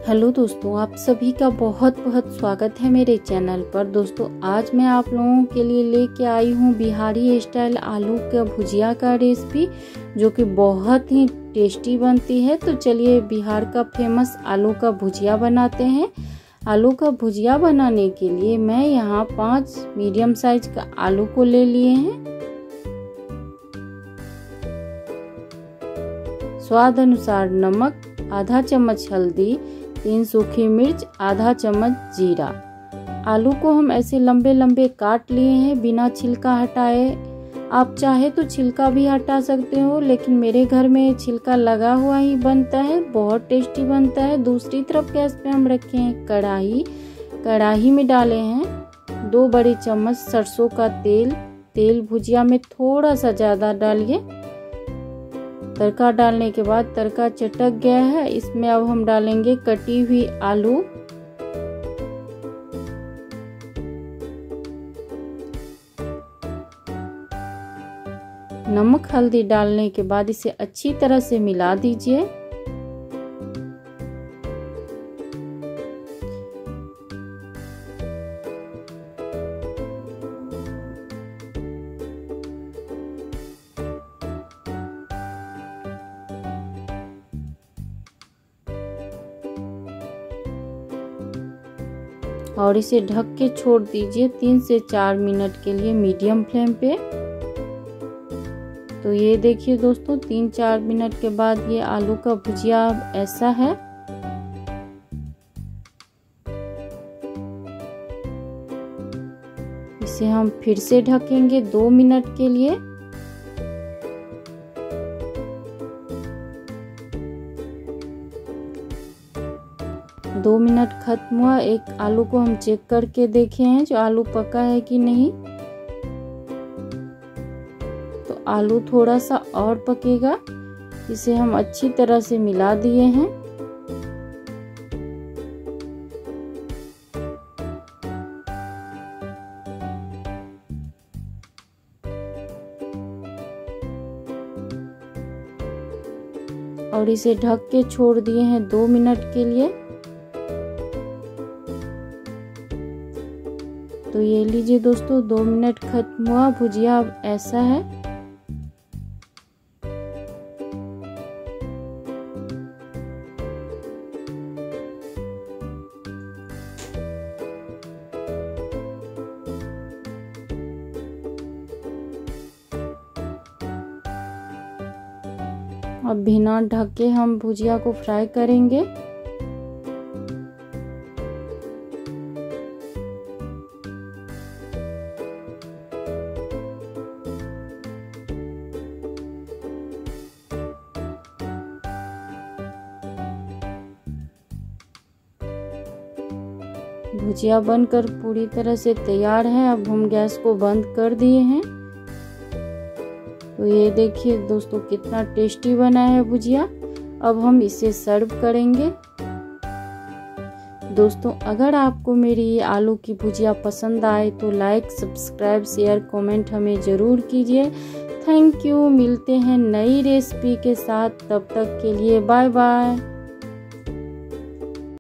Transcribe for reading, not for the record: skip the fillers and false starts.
Hello दोस्तों, आप सभी का बहुत बहुत स्वागत है मेरे चैनल पर। दोस्तों आज मैं आप लोगों के लिए लेके आई हूँ बिहारी स्टाइल आलू का भुजिया का रेसिपी, जो कि बहुत ही टेस्टी बनती है। तो चलिए बिहार का फेमस आलू का भुजिया बनाते हैं। आलू का भुजिया बनाने के लिए मैं यहाँ 5 मीडियम साइज का आलू को ले लिए हैं। स्वाद अनुसार नमक, आधा चम्मच हल्दी, 3 सूखी मिर्च, आधा चम्मच जीरा। आलू को हम ऐसे लंबे लंबे काट लिए हैं बिना छिलका हटाए। आप चाहे तो छिलका भी हटा सकते हो, लेकिन मेरे घर में छिलका लगा हुआ ही बनता है, बहुत टेस्टी बनता है। दूसरी तरफ गैस पे हम रखे हैं कढ़ाई में डाले हैं 2 बड़े चम्मच सरसों का तेल भुजिया में थोड़ा सा ज़्यादा डालिए। तड़का डालने के बाद तड़का चटक गया है, इसमें अब हम डालेंगे कटी हुई आलू। नमक हल्दी डालने के बाद इसे अच्छी तरह से मिला दीजिए। और इसे ढक के छोड़ दीजिए 3 से 4 मिनट के लिए मीडियम फ्लेम पे। तो ये देखिए दोस्तों, 3-4 मिनट के बाद ये आलू का भुजिया ऐसा है। इसे हम फिर से ढकेंगे 2 मिनट के लिए। दो मिनट खत्म हुआ। एक आलू को हम चेक करके देखे हैं जो आलू पका है कि नहीं। तो आलू थोड़ा सा और पकेगा। इसे हम अच्छी तरह से मिला दिए हैं। और इसे ढक के छोड़ दिए हैं 2 मिनट के लिए। तो ये लीजिए दोस्तों, 2 मिनट खत्म हुआ। भुजिया अब ऐसा है। अब बिना ढके हम भुजिया को फ्राई करेंगे। भुजिया बनकर पूरी तरह से तैयार है। अब हम गैस को बंद कर दिए हैं। तो ये देखिए दोस्तों, कितना टेस्टी बना है भुजिया। अब हम इसे सर्व करेंगे। दोस्तों अगर आपको मेरी ये आलू की भुजिया पसंद आए तो लाइक, सब्सक्राइब, शेयर, कमेंट हमें ज़रूर कीजिए। Thank you. मिलते हैं नई रेसिपी के साथ, तब तक के लिए बाय बाय।